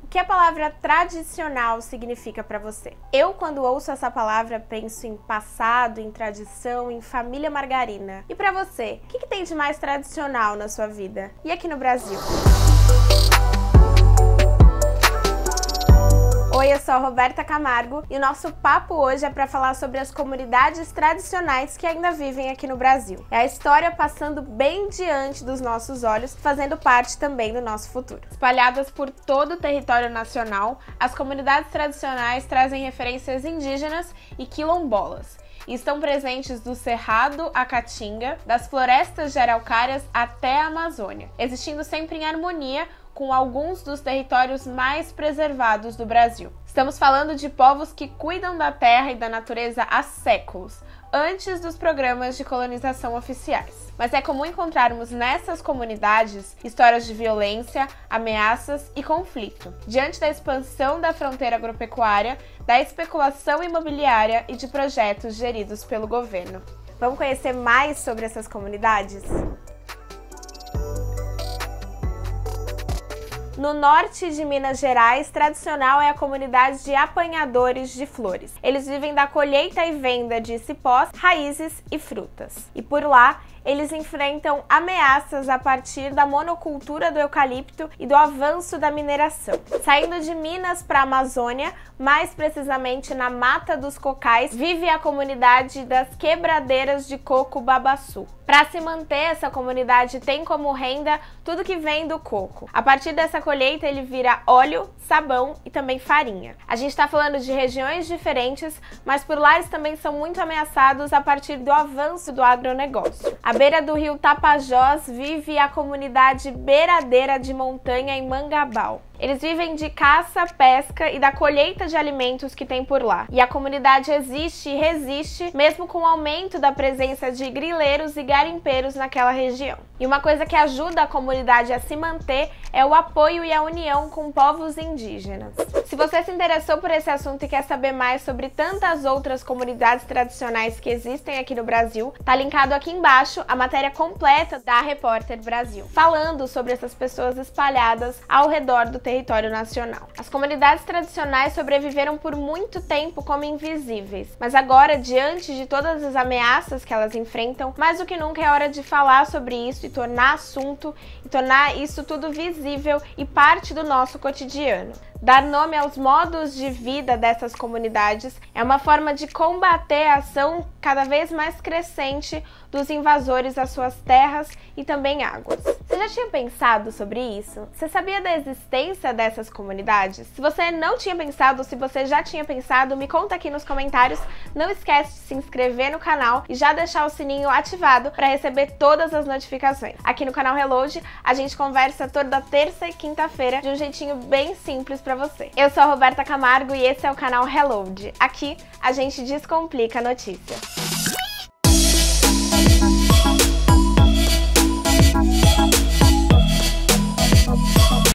que a palavra tradicional significa para você? Eu, quando ouço essa palavra, penso em passado, em tradição, em família margarina. E para você, o que tem de mais tradicional na sua vida? E aqui no Brasil? Oi, eu sou a Roberta Camargo e o nosso papo hoje é para falar sobre as comunidades tradicionais que ainda vivem aqui no Brasil. É a história passando bem diante dos nossos olhos, fazendo parte também do nosso futuro. Espalhadas por todo o território nacional, as comunidades tradicionais trazem referências indígenas e quilombolas. E estão presentes do Cerrado à Caatinga, das florestas de araucárias até a Amazônia, existindo sempre em harmonia com alguns dos territórios mais preservados do Brasil. Estamos falando de povos que cuidam da terra e da natureza há séculos, antes dos programas de colonização oficiais. Mas é comum encontrarmos nessas comunidades histórias de violência, ameaças e conflito, diante da expansão da fronteira agropecuária, da especulação imobiliária e de projetos geridos pelo governo. Vamos conhecer mais sobre essas comunidades? No norte de Minas Gerais, tradicional é a comunidade de apanhadores de flores. Eles vivem da colheita e venda de cipós, raízes e frutas. E por lá, eles enfrentam ameaças a partir da monocultura do eucalipto e do avanço da mineração. Saindo de Minas para a Amazônia, mais precisamente na Mata dos Cocais, vive a comunidade das quebradeiras de coco babaçu. Para se manter, essa comunidade tem como renda tudo que vem do coco. A partir dessa colheita, ele vira óleo, sabão e também farinha. A gente está falando de regiões diferentes, mas por lá eles também são muito ameaçados a partir do avanço do agronegócio. À beira do rio Tapajós vive a comunidade beiradeira de montanha em Mangabal. Eles vivem de caça, pesca e da colheita de alimentos que tem por lá. E a comunidade existe e resiste mesmo com o aumento da presença de grileiros e garimpeiros naquela região. E uma coisa que ajuda a comunidade a se manter é o apoio e a união com povos indígenas. Se você se interessou por esse assunto e quer saber mais sobre tantas outras comunidades tradicionais que existem aqui no Brasil, tá linkado aqui embaixo a matéria completa da Repórter Brasil, falando sobre essas pessoas espalhadas ao redor do território nacional. As comunidades tradicionais sobreviveram por muito tempo como invisíveis, mas agora, diante de todas as ameaças que elas enfrentam, mais do que nunca é hora de falar sobre isso e tornar assunto e tornar isso tudo visível e parte do nosso cotidiano. Dar nome aos modos de vida dessas comunidades é uma forma de combater a ação cada vez mais crescente dos invasores às suas terras e também águas. Você já tinha pensado sobre isso? Você sabia da existência dessas comunidades? Se você não tinha pensado ou se você já tinha pensado, me conta aqui nos comentários. Não esquece de se inscrever no canal e já deixar o sininho ativado para receber todas as notificações. Aqui no canal Reload, a gente conversa toda terça e quinta-feira de um jeitinho bem simples para você. Eu sou a Roberta Camargo e esse é o canal Reload. Aqui a gente descomplica a notícia.